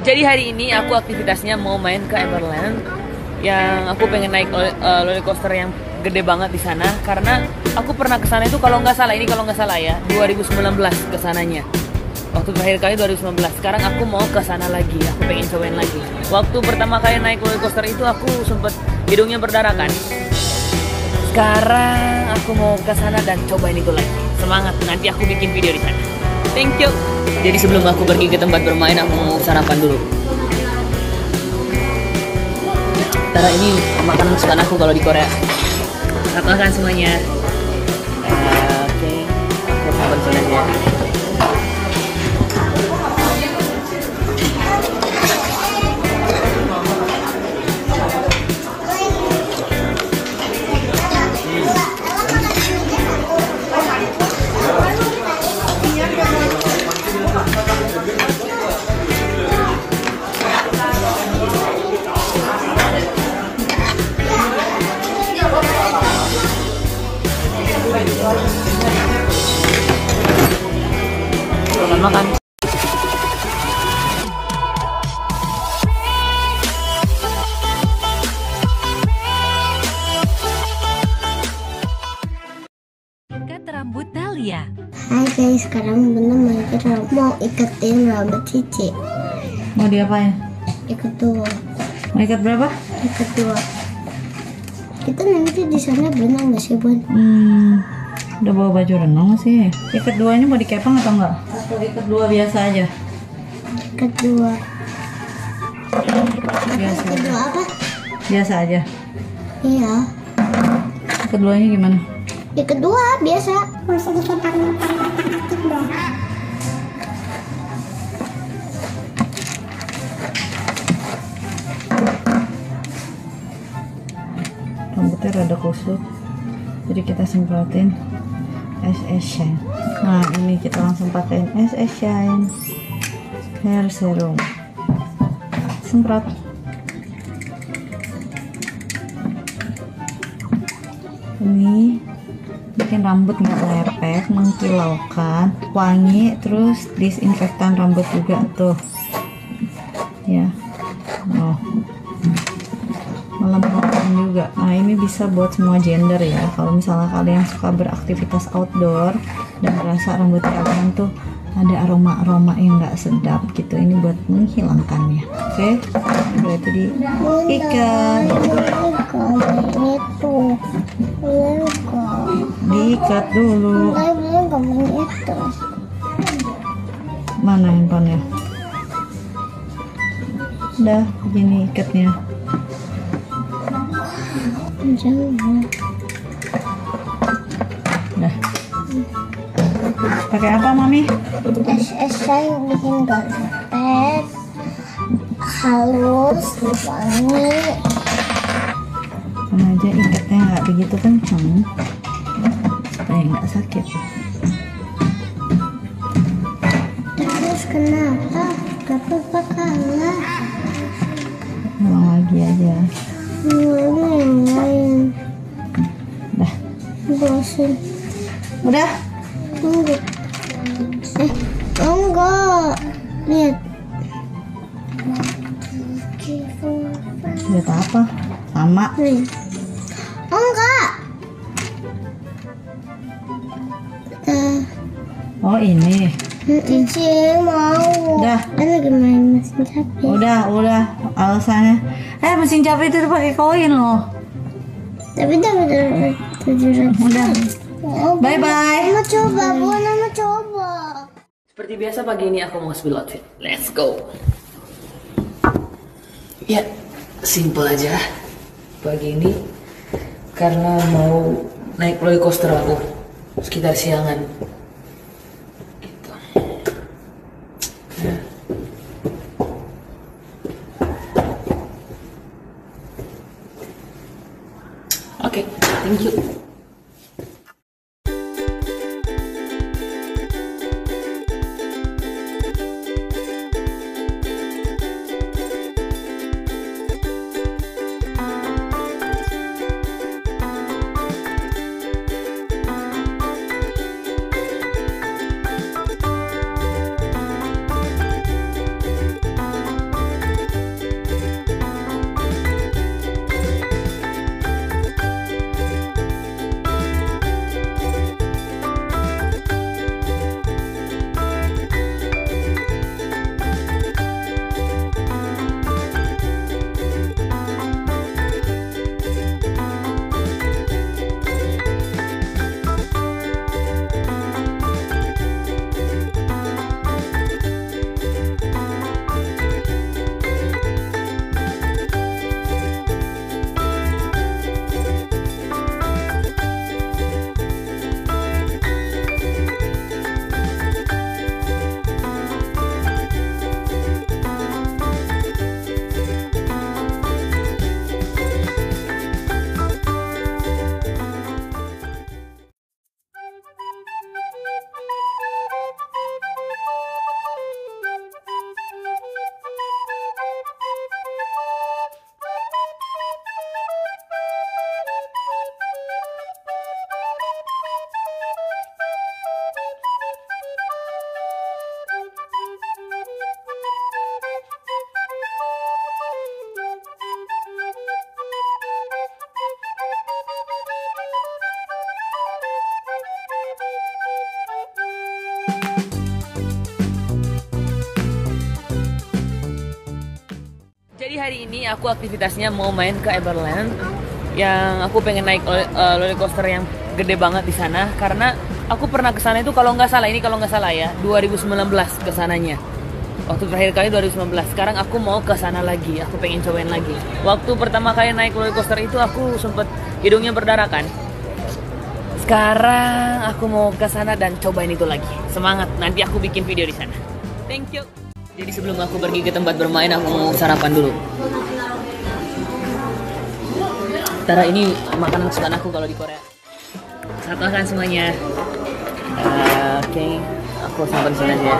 Jadi hari ini aku aktivitasnya mau main ke Everland. Yang aku pengen naik roller coaster yang gede banget di sana karena aku pernah ke sana itu kalau nggak salah ya 2019 ke sananya. Waktu terakhir kali 2019. Sekarang aku mau ke sana lagi. Aku pengen cobain lagi. Waktu pertama kali naik roller coaster itu aku sempet hidungnya berdarah kan. Sekarang aku mau ke sana dan cobain itu lagi. Semangat, nanti aku bikin video di sana. Thank you. Jadi sebelum aku pergi ke tempat bermain, aku mau sarapan dulu. Tara, ini makanan kesukaan aku kalau di Korea. Selamat makan semuanya. Oke. Aku makan sana aja. Selamat makan. Ikat rambut Dahlia. Hai guys, sekarang Bunda mau iketin rambut Cici. Mau diapain? Ikat dua. Mau ikat berapa? Ikat dua. Kita nanti di sana berenang nggak sih, Bun? Udah bawa baju renang sih. Ikat duanya mau dikepang atau enggak? Atau ikat dua biasa aja? Ikat dua. Biasa Ikat aja. dua apa? Biasa aja. Iya. Ikat duanya gimana? Ikat dua biasa. Bisa dikepang dua. Rambutnya rada kusut, jadi kita semprotin SS Shine. Nah, ini kita langsung pakein SS Shine hair serum. Semprot. Ini bikin rambut nggak lepek, mengkilaukan, wangi, terus disinfektan rambut juga tuh ya. Oh, melembabkan juga. Nah, ini bisa buat semua gender ya. Kalau misalnya kalian suka beraktivitas outdoor dan merasa rambutnya kalian tuh ada aroma-aroma yang nggak sedap gitu, ini buat menghilangkannya. Oke, berarti diikat. Itu. Diikat dulu. Itu. Mana handphonenya? Udah, begini ikatnya. Jangan. Udah. Pakai apa, Mami? SS saya bikin gak halus, wangi. Sama aja ikatnya nggak begitu kencang supaya nggak sakit. Terus kenapa? Gak apa-apa kalah. Ulang lagi aja. Ini yang lain. Udah. Bosan. Udah. Enggak. Enggak. Lihat. Lihat apa? Sama. Nih. Enggak. Oh, ini. Cici mau. Udah. Ada lagi main mesin capit. Udah. Alasannya. Mesin capit itu pakai koin loh. Tapi dapat 700. Udah. Oh, Bye bye. Mau coba, mau coba. Seperti biasa pagi ini aku mau spill outfit. Let's go. Ya, simple aja pagi ini karena mau naik roller coaster aku sekitar siangan. Gitu. Ya. Oke, thank you. Jadi hari ini aku aktivitasnya mau main ke Everland, yang aku pengen naik roller coaster yang gede banget di sana karena aku pernah ke sana itu kalau nggak salah ya 2019 ke sananya. Waktu terakhir kali 2019. Sekarang aku mau ke sana lagi. Aku pengen cobain lagi. Waktu pertama kali naik roller coaster itu aku sempet hidungnya berdarah kan. Sekarang aku mau ke sana dan cobain itu lagi. Semangat, nanti aku bikin video di sana. Thank you. Jadi sebelum aku pergi ke tempat bermain, aku mau sarapan dulu. Tara, ini makanan kesukaan aku kalau di Korea. Selamat makan semuanya. Oke, aku simpan di sini aja.